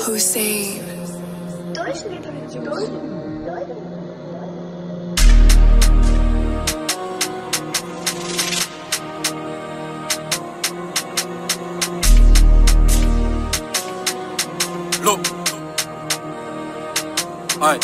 Hussein. Look, aye.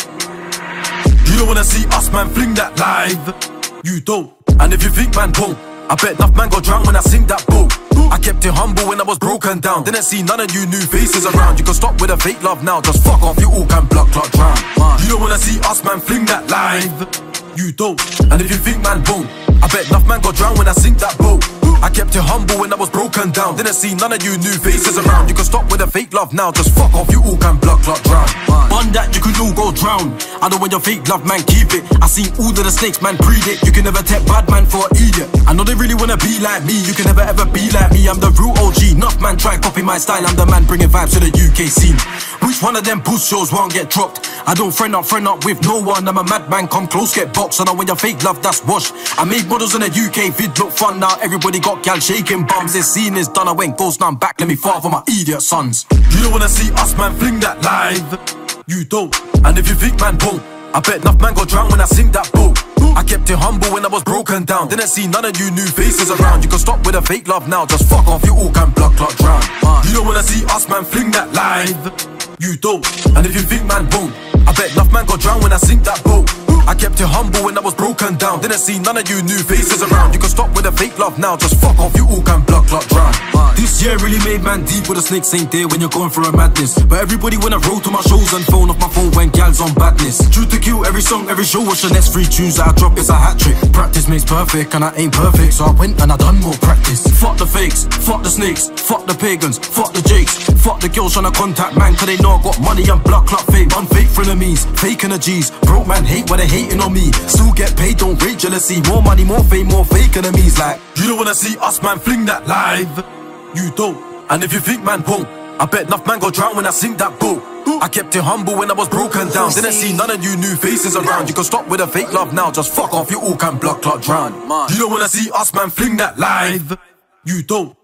You don't wanna see us, man, fling that live. You don't, and if you think man won't, I bet enough man got drowned when I sing that boat. I kept it humble when I was broken down. Didn't see none of you new faces around. You can stop with a fake love now, just fuck off, you all can block, clot, drown. You don't wanna see us, man, fling that live. You don't, and if you think man won't, I bet enough man got drowned when I sing that boat. I kept it humble when I was broken down. Didn't see none of you new faces around. You can stop with a fake love now, just fuck off, you all can block, clot, drown. On that you can all go drown. I don't want your fake love, man, keep it. I seen all of the snakes, man, predict. You can never take bad man for an idiot. I know they really wanna be like me. You can never ever be like me. I'm the real OG. Enough man try copy my style. I'm the man bringing vibes to the UK scene. Which one of them boost shows won't get dropped? I don't friend up with no one. I'm a madman, come close, get boxed. I know when your fake love, that's wash. I made models in the UK, vid look fun now. Everybody got gal shaking bums. This scene is done, I went ghost, now I'm back. Let me fart for my idiot sons. You don't wanna see us, man, fling that live. You don't, and if you think man won't, I bet enough man got drowned when I sing that boat. I kept it humble when I was broken down. Didn't see none of you new faces around. You can stop with a fake love now, just fuck off, you all can block, clot, drown. You don't wanna see us, man, fling that live. You don't, and if you think man won't, I bet enough man got drowned when I sing that boat. I kept it humble when I was broken down. Didn't see none of you new faces around. You can stop with a fake love now, just fuck off, you all can block, clot, drown. This year really made man deep with the snakes ain't there when you're going for a madness. But everybody when I roll to my shows and phone off my phone when gals on badness. True to kill every song, every show. Watch the next 3 tunes that I drop is a hat trick. Practice makes perfect and I ain't perfect, so I went and I done more practice. Fuck the fakes, fuck the snakes, fuck the pagans, fuck the jakes. Fuck the girls tryna contact man, cause they know I got money and blood clot fame. Unfake frenemies, fake energies. Broke man hate when they hating on me. Still get paid, don't rate jealousy. More money, more fame, more fake enemies. Like, you don't wanna see us, man, fling that live. You don't, and if you think man won't, I bet enough man got drowned when I sing that boat. I kept it humble when I was broken down. Didn't see none of you new faces around. You can stop with a fake love now, just fuck off, you all can block, clot, drown. You don't wanna see us, man, fling that live. You don't.